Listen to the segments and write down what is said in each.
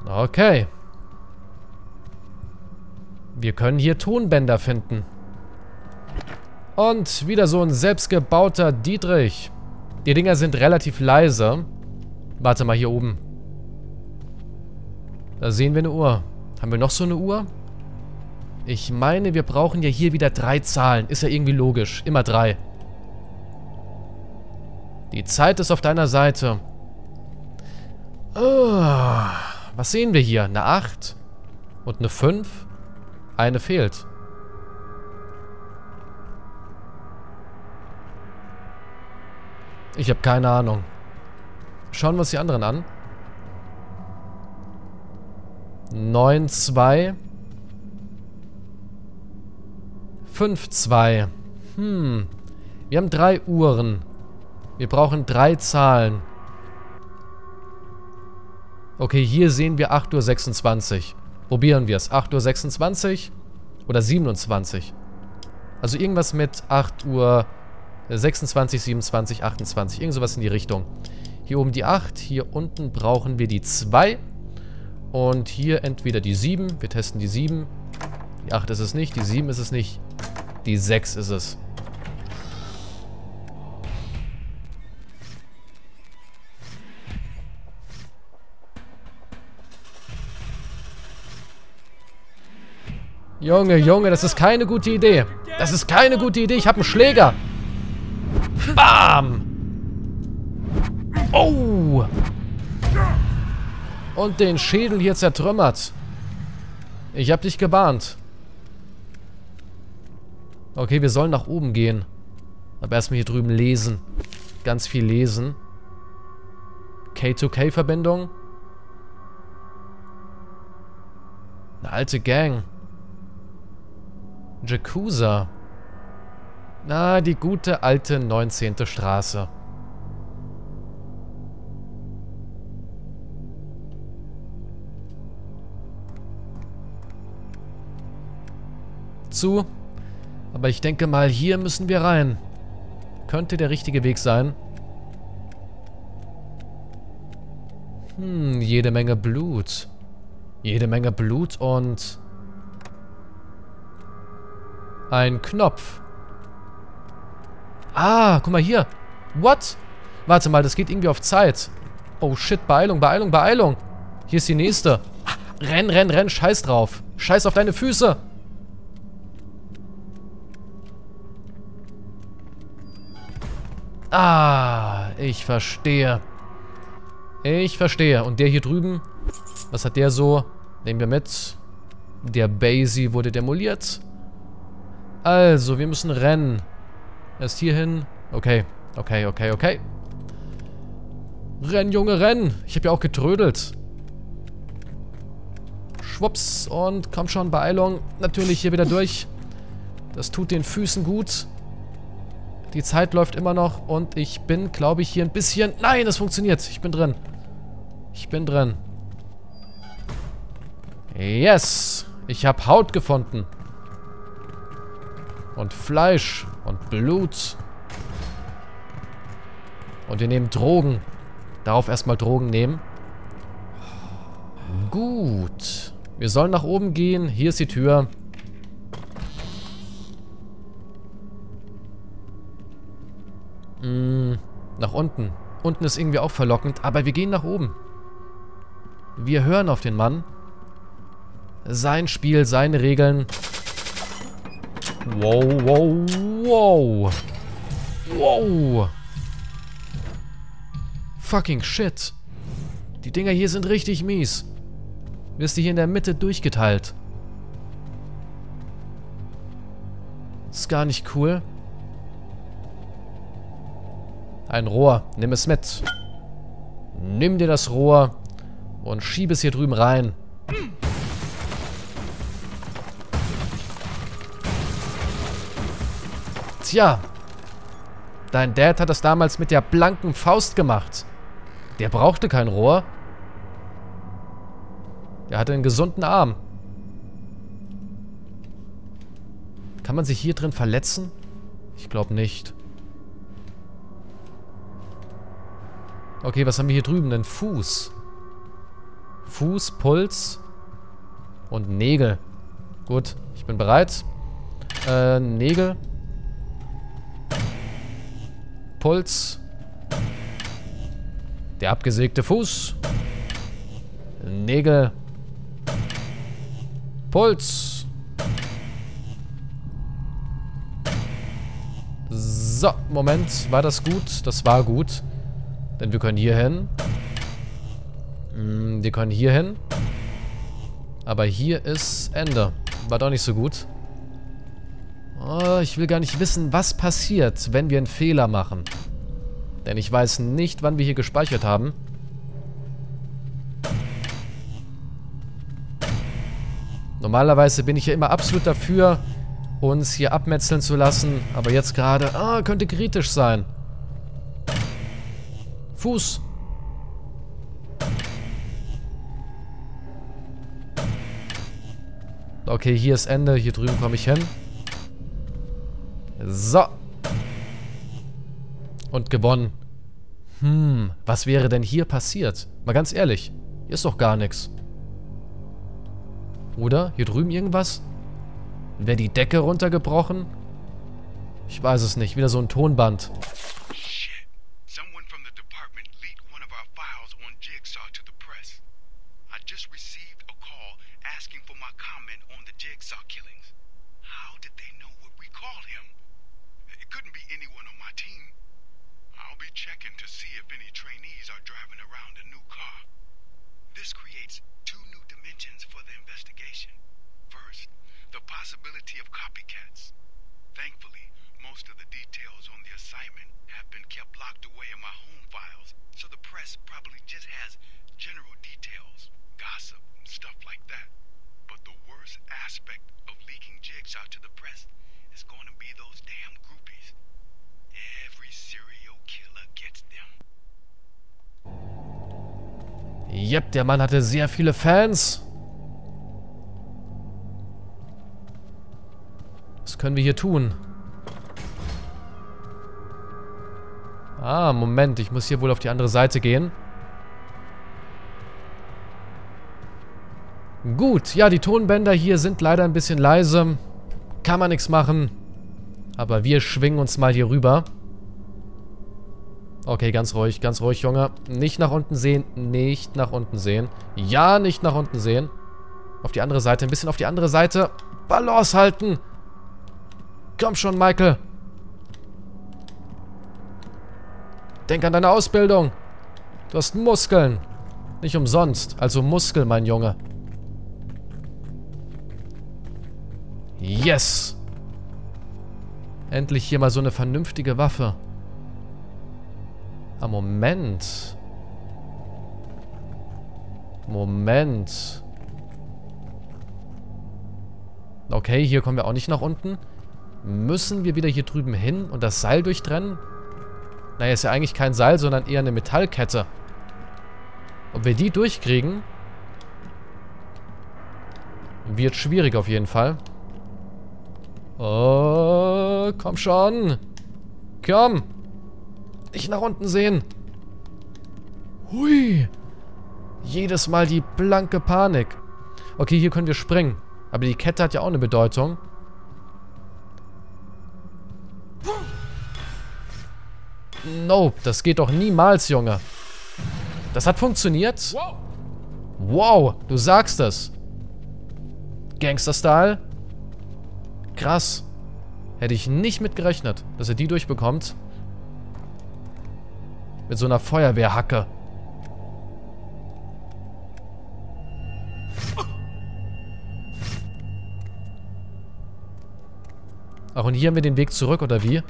Okay. Wir können hier Tonbänder finden. Und wieder so ein selbstgebauter Dietrich. Die Dinger sind relativ leise. Warte mal, hier oben. Da sehen wir eine Uhr. Haben wir noch so eine Uhr? Ich meine, wir brauchen ja hier wieder 3 Zahlen. Ist ja irgendwie logisch. Immer 3. Die Zeit ist auf deiner Seite. Oh, was sehen wir hier? Eine 8 und eine 5. Eine fehlt. Ich habe keine Ahnung. Schauen wir uns die anderen an. 9, 2. 5, 2. Wir haben 3 Uhren. Wir brauchen 3 Zahlen. Okay, hier sehen wir 8:26 Uhr. Probieren wir es. 8:26 Uhr oder 27. Also irgendwas mit 8:26, 27, 28. Irgend sowas in die Richtung. Hier oben die 8. Hier unten brauchen wir die 2. Und hier entweder die 7. Wir testen die 7. Die 8 ist es nicht. Die 7 ist es nicht. Die 6 ist es. Junge, Junge, das ist keine gute Idee. Das ist keine gute Idee. Ich habe einen Schläger. Bam! Oh! Und den Schädel hier zertrümmert. Ich habe dich gewarnt. Okay, wir sollen nach oben gehen. Aber erstmal hier drüben lesen. Ganz viel lesen. K2K-Verbindung. Eine alte Gang. Yakuza. Na, die gute alte 19. Straße. Zu. Aber ich denke mal, hier müssen wir rein. Könnte der richtige Weg sein. Jede Menge Blut. Jede Menge Blut und ein Knopf. Ah, guck mal hier. What? Warte mal, das geht irgendwie auf Zeit. Oh shit, Beeilung, Beeilung, Beeilung. Hier ist die nächste. Renn, renn, renn, scheiß drauf. Scheiß auf deine Füße. Ah, ich verstehe. Ich verstehe. Und der hier drüben, was hat der so? Nehmen wir mit. Der Basie wurde demoliert. Also, wir müssen rennen. Erst hier hin. Okay, okay, okay, okay. Renn, Junge, renn. Ich habe ja auch getrödelt. Schwupps. Und komm schon, Beeilung. Natürlich hier wieder durch. Das tut den Füßen gut. Die Zeit läuft immer noch. Und ich bin, glaube ich, hier ein bisschen... Nein, es funktioniert. Ich bin drin. Ich bin drin. Yes. Ich habe Haut gefunden. Und Fleisch. Und Blut. Und wir nehmen Drogen. Darauf erstmal Drogen nehmen. Gut. Wir sollen nach oben gehen. Hier ist die Tür. Nach unten. Unten ist irgendwie auch verlockend. Aber wir gehen nach oben. Wir hören auf den Mann. Sein Spiel, seine Regeln. Wow, wow, wow. Wow. Fucking shit. Die Dinger hier sind richtig mies. Wirst du hier in der Mitte durchgeteilt. Ist gar nicht cool. Ein Rohr. Nimm es mit. Nimm dir das Rohr und schieb es hier drüben rein. Tja. Dein Dad hat das damals mit der blanken Faust gemacht. Der brauchte kein Rohr. Der hatte einen gesunden Arm. Kann man sich hier drin verletzen? Ich glaube nicht. Okay, was haben wir hier drüben? Einen Fuß. Fuß, Puls und Nägel. Gut, ich bin bereit. Nägel. Puls. Der abgesägte Fuß. Nägel. Puls. So, Moment. War das gut? Das war gut. Denn wir können hier hin. Wir können hier hin. Aber hier ist Ende. War doch nicht so gut. Oh, ich will gar nicht wissen, was passiert, wenn wir einen Fehler machen. Denn ich weiß nicht, wann wir hier gespeichert haben. Normalerweise bin ich ja immer absolut dafür, uns hier abmetzeln zu lassen. Aber jetzt gerade, könnte kritisch sein. Fuß. Okay, hier ist Ende. Hier drüben komme ich hin. So. Und gewonnen. Was wäre denn hier passiert? Mal ganz ehrlich. Hier ist doch gar nichts. Oder? Hier drüben irgendwas? Wäre die Decke runtergebrochen? Ich weiß es nicht. Wieder so ein Tonband. Shit. Someone from the department leaked one of our files on Jigsaw to the press. I just received a call asking for my comment on the Jigsaw killings. How did they know what we called him? It couldn't be anyone on my team. I'll be checking to see if any trainees are driving around a new car. This creates two new dimensions for the investigation. First, the possibility of copycats. Thankfully, most of the details on the assignment have been kept locked away in my home files, so the press probably just has general details, gossip, and stuff like that. But the worst aspect of leaking Jigsaw to the press is going to be those damn groupies. Every serial killer gets them. Jep, der Mann hatte sehr viele Fans. Was können wir hier tun? Moment. Ich muss hier wohl auf die andere Seite gehen. Gut. Ja, die Tonbänder hier sind leider ein bisschen leise. Kann man nichts machen. Aber wir schwingen uns mal hier rüber. Okay, ganz ruhig, Junge. Nicht nach unten sehen. Nicht nach unten sehen. Ja, nicht nach unten sehen. Auf die andere Seite. Ein bisschen auf die andere Seite. Balance halten. Komm schon, Michael. Denk an deine Ausbildung. Du hast Muskeln. Nicht umsonst. Also Muskel, mein Junge. Yes. Endlich hier mal so eine vernünftige Waffe. Moment. Moment. Okay, hier kommen wir auch nicht nach unten. Müssen wir wieder hier drüben hin und das Seil durchtrennen? Naja, ist ja eigentlich kein Seil, sondern eher eine Metallkette. Ob wir die durchkriegen, wird schwierig auf jeden Fall. Oh, komm schon. Komm. Nicht nach unten sehen. Hui. Jedes Mal die blanke Panik. Okay, hier können wir springen. Aber die Kette hat ja auch eine Bedeutung. Nope, das geht doch niemals, Junge. Das hat funktioniert. Wow, du sagst es. Gangster-Style. Krass. Hätte ich nicht mit gerechnet, dass er die durchbekommt. Mit so einer Feuerwehrhacke. Ach, und hier haben wir den Weg zurück, oder wie?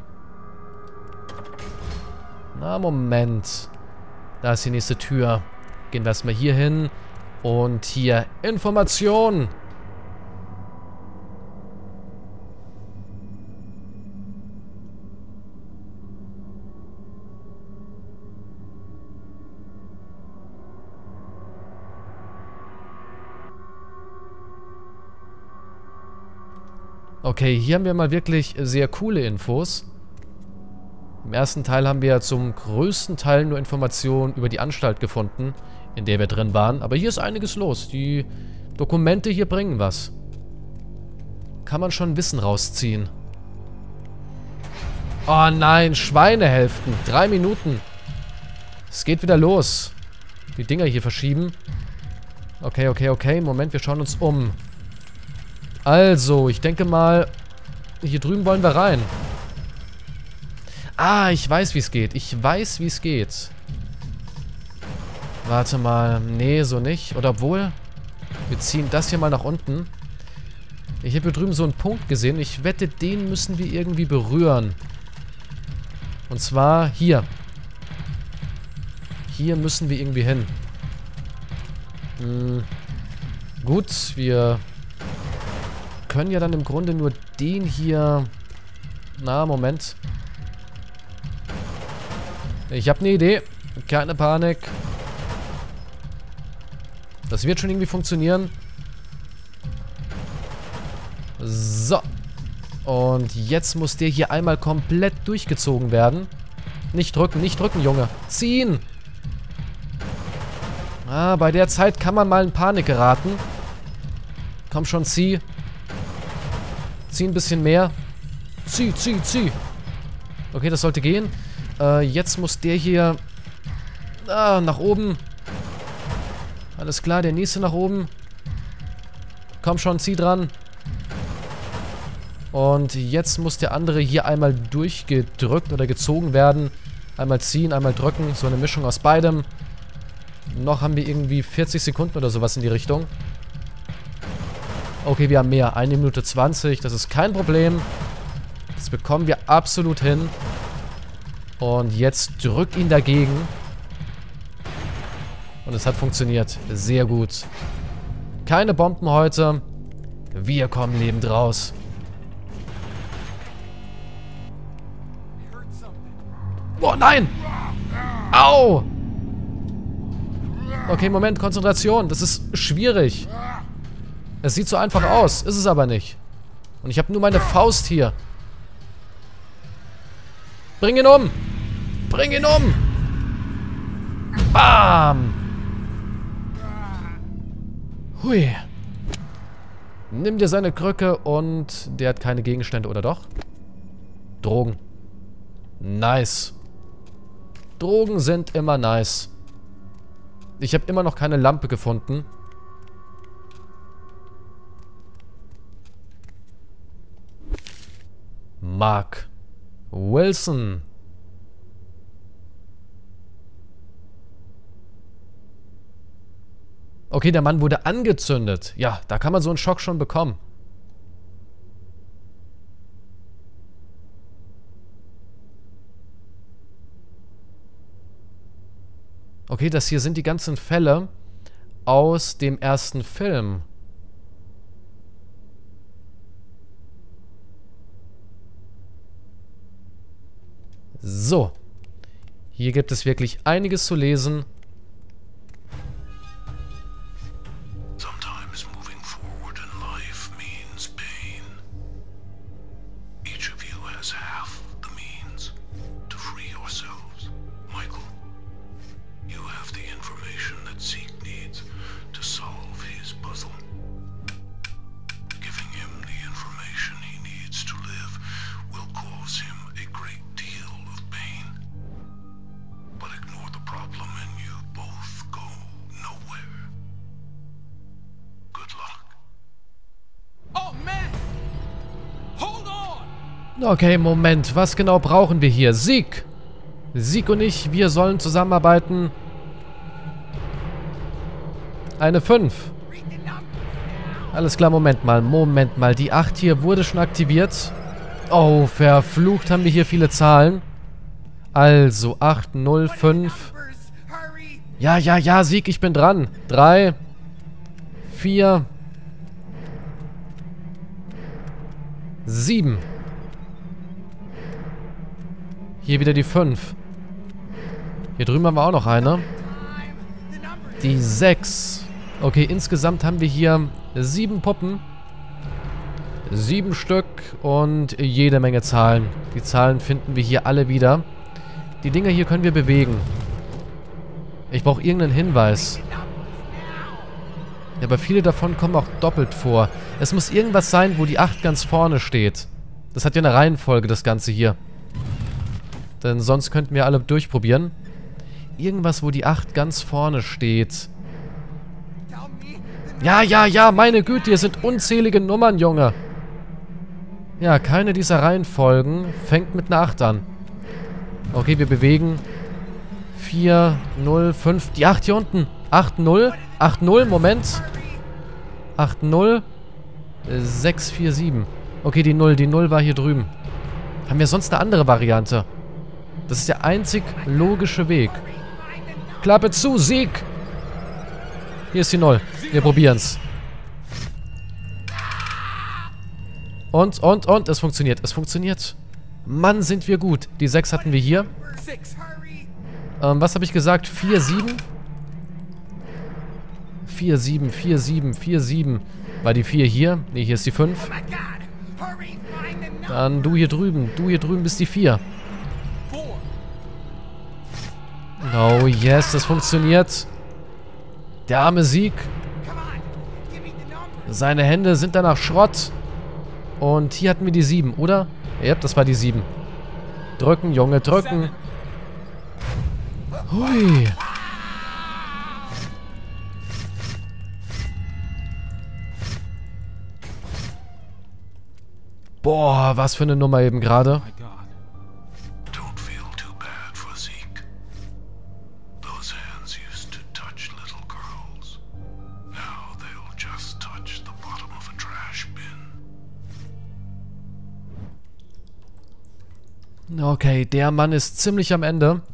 Na, Moment. Da ist die nächste Tür. Gehen wir erstmal hier hin. Und hier Information. Okay, hier haben wir mal wirklich sehr coole Infos. Im ersten Teil haben wir zum größten Teil nur Informationen über die Anstalt gefunden. in der wir drin waren. Aber hier ist einiges los. Die Dokumente hier bringen was. Kann man schon Wissen rausziehen. Oh nein, Schweinehälften. 3 Minuten. Es geht wieder los. Die Dinger hier verschieben. Okay, okay, okay. Moment, wir schauen uns um. Also, ich denke mal, hier drüben wollen wir rein. Ah, ich weiß, wie es geht. Ich weiß, wie es geht. Warte mal. Nee, so nicht. Oder obwohl, wir ziehen das hier mal nach unten. Ich habe hier drüben so einen Punkt gesehen. Ich wette, den müssen wir irgendwie berühren. Und zwar hier. Hier müssen wir irgendwie hin. Gut, wir können ja dann im Grunde nur den hier... Na, Moment. Ich habe eine Idee. Keine Panik. Das wird schon irgendwie funktionieren. So. Und jetzt muss der hier einmal komplett durchgezogen werden. Nicht drücken, Junge. Ziehen! Ah, bei der Zeit kann man mal in Panik geraten. Komm schon, zieh. Zieh ein bisschen mehr. Zieh, zieh, zieh. Okay, das sollte gehen. Jetzt muss der hier... nach oben. Alles klar, der nächste nach oben. Komm schon, zieh dran. Und jetzt muss der andere hier einmal durchgedrückt oder gezogen werden. Einmal ziehen, einmal drücken. So eine Mischung aus beidem. Noch haben wir irgendwie 40 Sekunden oder sowas in die Richtung. Okay, wir haben mehr. 1 Minute 20. Das ist kein Problem. Das bekommen wir absolut hin. Und jetzt drück ihn dagegen. Und es hat funktioniert. Sehr gut. Keine Bomben heute. Wir kommen lebend raus. Oh nein! Au! Okay, Moment, Konzentration. Das ist schwierig. Es sieht so einfach aus, ist es aber nicht. Und ich habe nur meine Faust hier. Bring ihn um! Bring ihn um! Bam! Hui. Nimm dir seine Krücke und der hat keine Gegenstände, oder doch? Drogen. Nice. Drogen sind immer nice. Ich habe immer noch keine Lampe gefunden. Mark Wilson. Okay, der Mann wurde angezündet. Ja, da kann man so einen Schock schon bekommen. Okay, das hier sind die ganzen Fälle aus dem ersten Film. So. Hier gibt es wirklich einiges zu lesen. Sometimes moving forward in life means pain. Each of you has half the means to free yourselves. Michael, you have the information that Zeke needs to solve his puzzle. Giving him the information he needs to live will cause him a great deal of pain. But ignore the problem and you both go nowhere. Good luck. Oh man! Hold on! Okay, Moment. Was genau brauchen wir hier? Zeke! Zeke und ich, wir sollen zusammenarbeiten. Eine 5. Alles klar, Moment mal. Moment mal. Die 8 hier wurde schon aktiviert. Oh, verflucht haben wir hier viele Zahlen. Also, 8, 0, 5. Ja, ja, ja, Zeke, ich bin dran. 3, 4, 7. Hier wieder die 5. Hier drüben haben wir auch noch eine. Die 6. Okay, insgesamt haben wir hier 7 Puppen. 7 Stück und jede Menge Zahlen. Die Zahlen finden wir hier alle wieder. Die Dinger hier können wir bewegen. Ich brauche irgendeinen Hinweis. Ja, aber viele davon kommen auch doppelt vor. Es muss irgendwas sein, wo die 8 ganz vorne steht. Das hat ja eine Reihenfolge, das Ganze hier. Denn sonst könnten wir alle durchprobieren. Irgendwas, wo die 8 ganz vorne steht. Ja, ja, ja, meine Güte, hier sind unzählige Nummern, Junge. Ja, keine dieser Reihenfolgen fängt mit einer 8 an. Okay, wir bewegen. 4, 0, 5. Die 8 hier unten. 8, 0. 8, 0, Moment. 8, 0. 6, 4, 7. Okay, die 0 war hier drüben. Haben wir sonst eine andere Variante? Das ist der einzig logische Weg. Klappe zu, Sieg! Hier ist die 0. Wir probieren's. Und, es funktioniert. Es funktioniert. Mann, sind wir gut. Die 6 hatten wir hier. Was habe ich gesagt? 4, 7? 4, 7, 4, 7, 4, 7. War die 4 hier? Ne, hier ist die 5. Dann du hier drüben. Du hier drüben bist die 4. Oh yes, das funktioniert. Der arme Sieg. Seine Hände sind danach Schrott. Und hier hatten wir die 7, oder? Ja, das war die 7. Drücken, Junge, drücken. Hui. Boah, was für eine Nummer eben gerade. Don't feel too bad for Zeke. Those hands used to touch little girls. Now they'll just touch the bottom of a trash bin. Okay, der Mann ist ziemlich am Ende.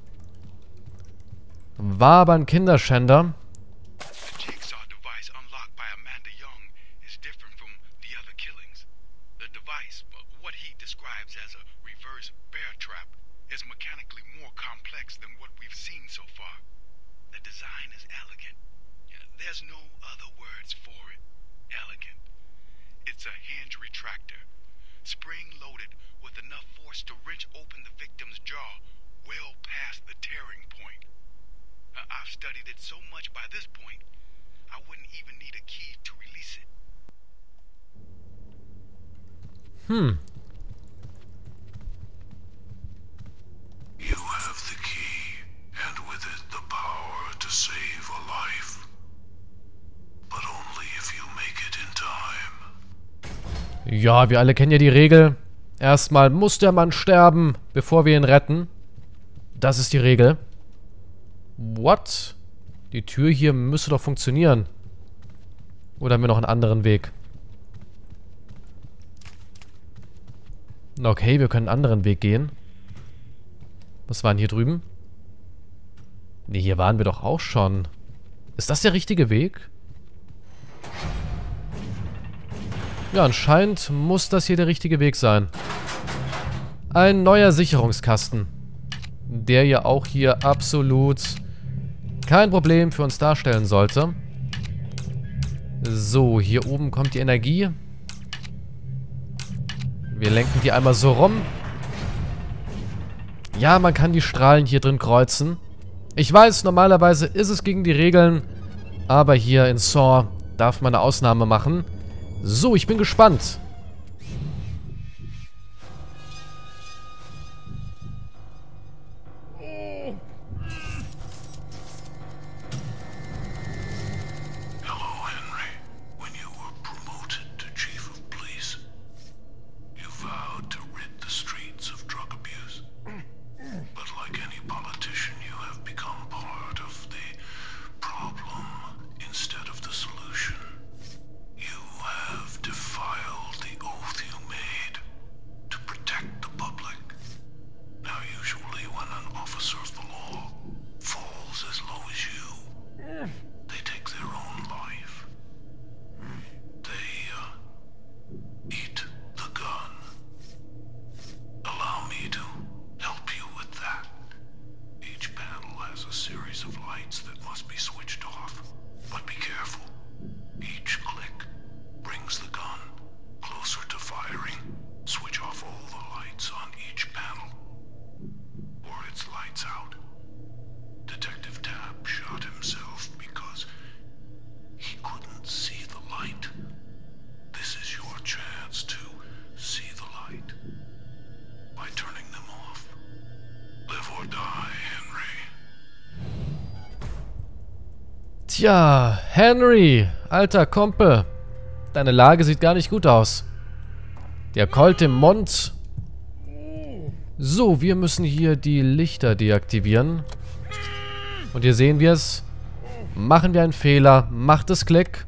War aber ein Kinderschänder. The Jigsaw device unlocked by Amanda Young is different from the other killings. The device, what he describes as a reverse bear trap, is mechanically more complex than what we've seen so far. The design is elegant. There's no other words for it. Elegant. It's a hinge retractor, spring-loaded with enough force to wrench open the victim's jaw well past the tearing point. I've studied it so much by this point, I wouldn't even need a key to release it. You have the key, and with it the power to save a life. But only if you make it in time. Ja, wir alle kennen ja die Regel. Erstmal muss der Mann sterben, bevor wir ihn retten. Das ist die Regel. What? Die Tür hier müsste doch funktionieren. Oder haben wir noch einen anderen Weg? Okay, wir können einen anderen Weg gehen. Was war denn hier drüben? Ne, hier waren wir doch auch schon. Ist das der richtige Weg? Ja, anscheinend muss das hier der richtige Weg sein. Ein neuer Sicherungskasten. Der ja auch hier absolut kein Problem für uns darstellen sollte. So, hier oben kommt die Energie. Wir lenken die einmal so rum. Ja, man kann die Strahlen hier drin kreuzen. Ich weiß, normalerweise ist es gegen die Regeln. Aber hier in Saw darf man eine Ausnahme machen. So, ich bin gespannt. Instead of the solution, you have defiled Tja, Henry, alter Kompe. Deine Lage sieht gar nicht gut aus. Der Colt im Mund. So, wir müssen hier die Lichter deaktivieren. Und hier sehen wir es. Machen wir einen Fehler. Macht es Klick.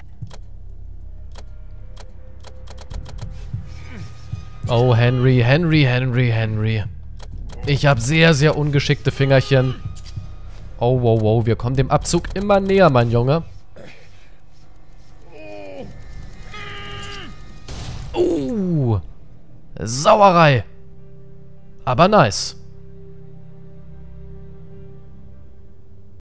Oh, Henry, Henry, Henry, Henry. Ich habe sehr, sehr ungeschickte Fingerchen. Oh, wow, wow. Wir kommen dem Abzug immer näher, mein Junge. Sauerei. Aber nice.